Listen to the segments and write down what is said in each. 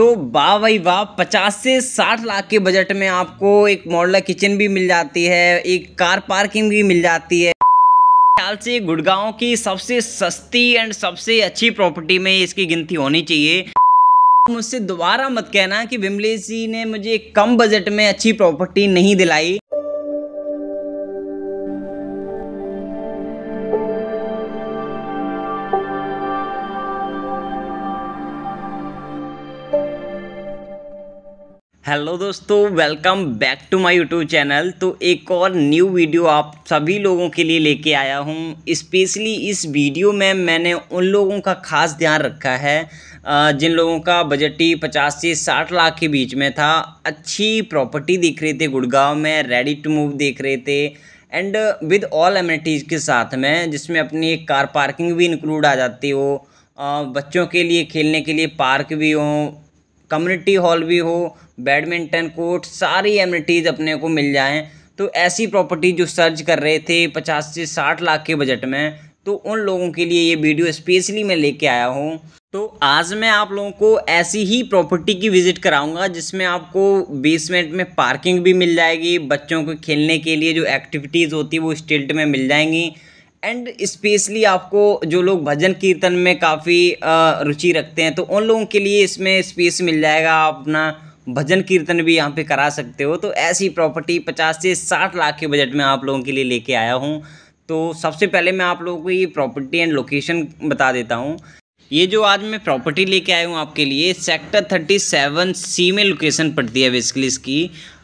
तो वाह भाई वाह, 50 से 60 लाख के बजट में आपको एक मॉड्यूलर किचन भी मिल जाती है, एक कार पार्किंग भी मिल जाती है। ख्याल से गुड़गांव की सबसे सस्ती एंड सबसे अच्छी प्रॉपर्टी में इसकी गिनती होनी चाहिए। मुझसे दोबारा मत कहना कि विमलेश जी ने मुझे कम बजट में अच्छी प्रॉपर्टी नहीं दिलाई। हेलो दोस्तों, welcome back to my YouTube channel. तो एक और न्यू वीडियो आप सभी लोगों के लिए लेके आया हूँ। स्पेशली इस वीडियो में मैंने उन लोगों का खास ध्यान रखा है जिन लोगों का बजट ही 50 से 60 लाख के बीच में था। अच्छी प्रॉपर्टी देख रहे थे गुड़गांव में, रेडी टू मूव देख रहे थे एंड विद ऑल एमिनिटीज़ के साथ में, जिसमें अपनी एक कार पार्किंग भी इंक्लूड आ जाती हो, बच्चों के लिए खेलने के लिए पार्क भी हो, कम्युनिटी हॉल भी हो, बैडमिंटन कोर्ट, सारी एमिनिटीज़ अपने को मिल जाएं। तो ऐसी प्रॉपर्टी जो सर्च कर रहे थे 50 से 60 लाख के बजट में, तो उन लोगों के लिए ये वीडियो स्पेशली मैं लेके आया हूँ। तो आज मैं आप लोगों को ऐसी ही प्रॉपर्टी की विज़िट कराऊंगा जिसमें आपको बेसमेंट में पार्किंग भी मिल जाएगी, बच्चों को खेलने के लिए जो एक्टिविटीज़ होती है वो स्टिल्ट में मिल जाएंगी एंड स्पेशली आपको जो लोग भजन कीर्तन में काफ़ी रुचि रखते हैं तो उन लोगों के लिए इसमें स्पेस मिल जाएगा। आप अपना भजन कीर्तन भी यहाँ पे करा सकते हो। तो ऐसी प्रॉपर्टी 50 से 60 लाख के बजट में आप लोगों के लिए लेके आया हूँ। तो सबसे पहले मैं आप लोगों को ये प्रॉपर्टी एंड लोकेशन बता देता हूँ। ये जो आज मैं प्रॉपर्टी लेके आया हूँ आपके लिए, सेक्टर 37C में लोकेशन पड़ती है बेसिकली इसकी।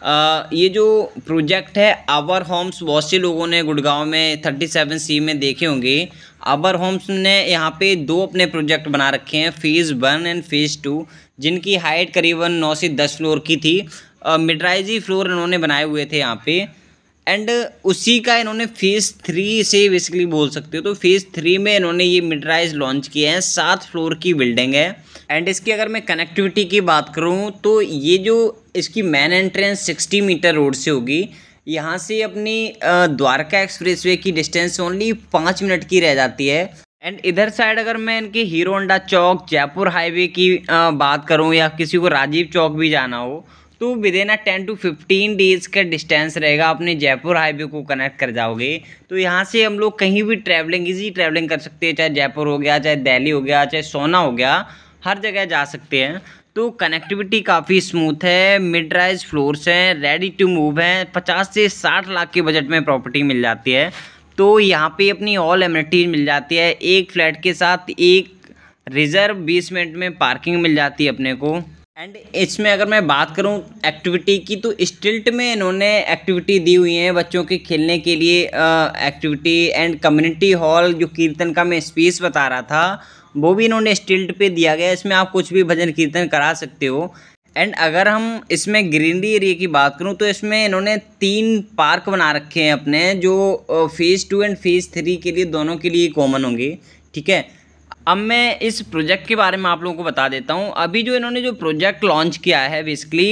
ये जो प्रोजेक्ट है आवर होम्स, बहुत से लोगों ने गुड़गांव में 37C में देखे होंगे। आवर होम्स ने यहाँ पे दो अपने प्रोजेक्ट बना रखे हैं, फेज़ 1 एंड फेज़ 2, जिनकी हाइट करीबन 9 से 10 फ्लोर की थी। मिडराइजी फ्लोर इन्होंने बनाए हुए थे यहाँ पे एंड उसी का इन्होंने फेज़ 3 से बेसिकली बोल सकते हो। तो फेज़ 3 में इन्होंने ये मिडराइज लॉन्च किए हैं। 7 फ्लोर की बिल्डिंग है एंड इसकी अगर मैं कनेक्टिविटी की बात करूँ तो ये जो इसकी मेन एंट्रेंस 60 मीटर रोड से होगी। यहाँ से अपनी द्वारका एक्सप्रेसवे की डिस्टेंस ओनली 5 मिनट की रह जाती है। एंड इधर साइड अगर मैं इनके Hero Honda Chowk, Jaipur highway की बात करूँ या किसी को राजीव चौक भी जाना हो तो विद इन 10 to 15 डेज़ का डिस्टेंस रहेगा, अपने जयपुर हाईवे को कनेक्ट कर जाओगे। तो यहाँ से हम लोग कहीं भी इजी ट्रैवलिंग कर सकते हैं, चाहे जयपुर हो गया, चाहे दिल्ली हो गया, चाहे सोना हो गया, हर जगह जा सकते हैं। तो कनेक्टिविटी काफ़ी स्मूथ है, मिड राइज फ्लोर्स हैं, रेडी टू मूव हैं। 50 से 60 लाख के बजट में प्रॉपर्टी मिल जाती है। तो यहाँ पे अपनी ऑल एमिनिटीज मिल जाती है। एक फ्लैट के साथ एक रिजर्व बेसमेंट में पार्किंग मिल जाती है अपने को। एंड इसमें अगर मैं बात करूं एक्टिविटी की तो स्टिल्ट में इन्होंने एक्टिविटी दी हुई है बच्चों के खेलने के लिए एक्टिविटी एंड कम्युनिटी हॉल, जो कीर्तन का मैं स्पेस बता रहा था वो भी इन्होंने स्टिल्ट पे दिया गया है। इसमें आप कुछ भी भजन कीर्तन करा सकते हो। एंड अगर हम इसमें ग्रीनरी एरिया की बात करूं तो इसमें इन्होंने 3 पार्क बना रखे हैं अपने, जो फेज़ 2 एंड फेज़ 3 के लिए दोनों के लिए कॉमन होंगे। ठीक है, अब मैं इस प्रोजेक्ट के बारे में आप लोगों को बता देता हूँ। अभी जो इन्होंने जो प्रोजेक्ट लॉन्च किया है बेसिकली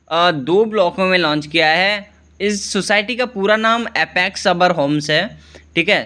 2 ब्लॉकों में लॉन्च किया है। इस सोसाइटी का पूरा नाम एपेक्स अबर होम्स है। ठीक है,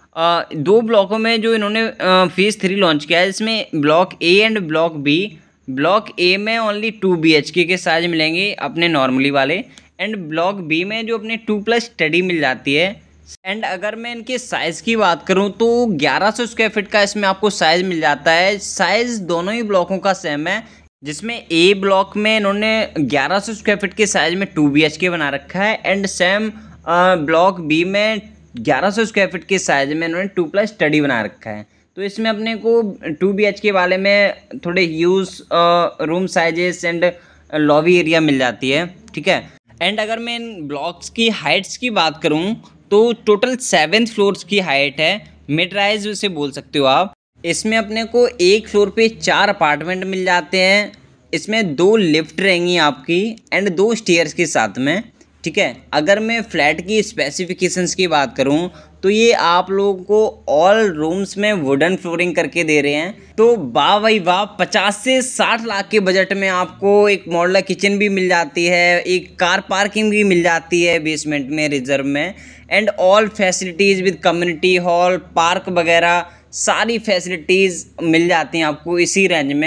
2 ब्लॉकों में जो इन्होंने फेज़ 3 लॉन्च किया है, इसमें block A and block B. Block A में ओनली 2 BHK के साइज मिलेंगे अपने नॉर्मली वाले, एंड ब्लॉक बी में जो अपने 2+ स्टडी मिल जाती है। एंड अगर मैं इनके साइज़ की बात करूं तो 1100 स्क्वायर फीट का इसमें आपको साइज़ मिल जाता है। साइज़ दोनों ही ब्लॉकों का सेम है, जिसमें ए ब्लॉक में इन्होंने 1100 स्क्वायर फीट के साइज़ में 2 BHK बना रखा है एंड सेम ब्लॉक बी में 1100 स्क्वायर फीट के साइज़ में इन्होंने 2+ स्टडी बना रखा है। तो इसमें अपने को 2 BHK वाले में थोड़े huge room sizes and lobby area मिल जाती है। ठीक है, एंड अगर मैं इन ब्लॉक्स की हाइट्स की बात करूं तो टोटल 7 फ्लोर्स की हाइट है, मिड राइज उसे बोल सकते हो आप। इसमें अपने को एक फ्लोर पे 4 अपार्टमेंट मिल जाते हैं। इसमें 2 लिफ्ट रहेंगी आपकी एंड 2 स्टेयर्स के साथ में। ठीक है, अगर मैं फ्लैट की स्पेसिफिकेशंस की बात करूं तो ये आप लोगों को ऑल रूम्स में वुडन फ्लोरिंग करके दे रहे हैं। तो वाह भाई वाह, 50 से 60 लाख के बजट में आपको एक मॉड्यूलर किचन भी मिल जाती है, एक कार पार्किंग भी मिल जाती है बेसमेंट में रिजर्व में, and all facilities with community hall, park वगैरह सारी फैसिलिटीज़ मिल जाती हैं आपको इसी रेंज में।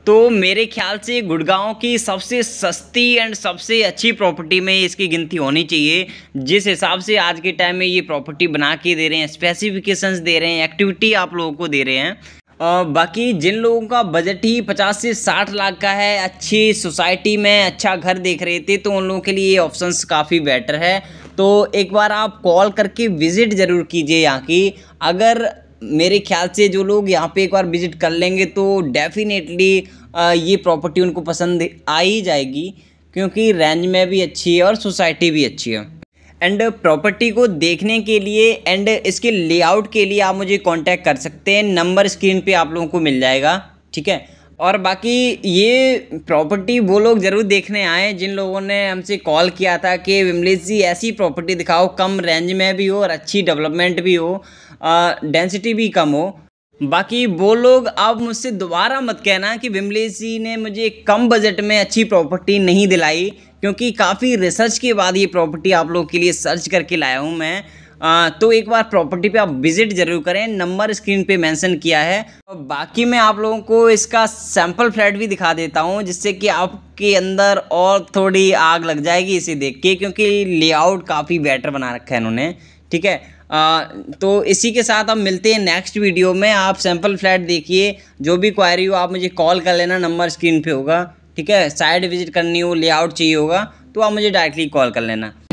तो मेरे ख्याल से गुड़गांव की सबसे सस्ती एंड सबसे अच्छी प्रॉपर्टी में इसकी गिनती होनी चाहिए। जिस हिसाब से आज के टाइम में ये प्रॉपर्टी बना के दे रहे हैं, स्पेसिफिकेशंस दे रहे हैं, एक्टिविटी आप लोगों को दे रहे हैं। बाकी जिन लोगों का बजट ही 50 से 60 लाख का है, अच्छी सोसाइटी में अच्छा घर देख रहे थे, तो उन लोगों के लिए ये ऑप्शंस काफ़ी बेटर है। तो एक बार आप कॉल करके विज़िट ज़रूर कीजिए यहाँ की। अगर मेरे ख्याल से जो लोग यहाँ पे एक बार विज़िट कर लेंगे तो डेफिनेटली ये प्रॉपर्टी उनको पसंद आ ही जाएगी, क्योंकि रेंज में भी अच्छी है और सोसाइटी भी अच्छी है। एंड प्रॉपर्टी को देखने के लिए एंड इसके लेआउट के लिए आप मुझे कांटेक्ट कर सकते हैं, नंबर स्क्रीन पे आप लोगों को मिल जाएगा, ठीक है। और बाकी ये प्रॉपर्टी वो लोग ज़रूर देखने आए जिन लोगों ने हमसे कॉल किया था कि विमलेश जी ऐसी प्रॉपर्टी दिखाओ, कम रेंज में भी हो और अच्छी डेवलपमेंट भी हो, डेंसिटी भी कम हो। बाकी वो लोग अब मुझसे दोबारा मत कहना कि विमलेश जी ने मुझे कम बजट में अच्छी प्रॉपर्टी नहीं दिलाई, क्योंकि काफ़ी रिसर्च के बाद ये प्रॉपर्टी आप लोगों के लिए सर्च करके लाया हूँ मैं। तो एक बार प्रॉपर्टी पे आप विज़िट ज़रूर करें, नंबर स्क्रीन पे मेंशन किया है। बाकी मैं आप लोगों को इसका सैम्पल फ्लैट भी दिखा देता हूँ, जिससे कि आपके अंदर और थोड़ी आग लग जाएगी इसे देख के, क्योंकि लेआउट काफ़ी बेटर बना रखा है इन्होंने, ठीक है। तो इसी के साथ हम मिलते हैं नेक्स्ट वीडियो में। आप सैम्पल फ्लैट देखिए, जो भी क्वायरी हो आप मुझे कॉल कर लेना, नंबर स्क्रीन पे होगा, ठीक है। साइड विजिट करनी हो, लेआउट चाहिए होगा तो आप मुझे डायरेक्टली कॉल कर लेना।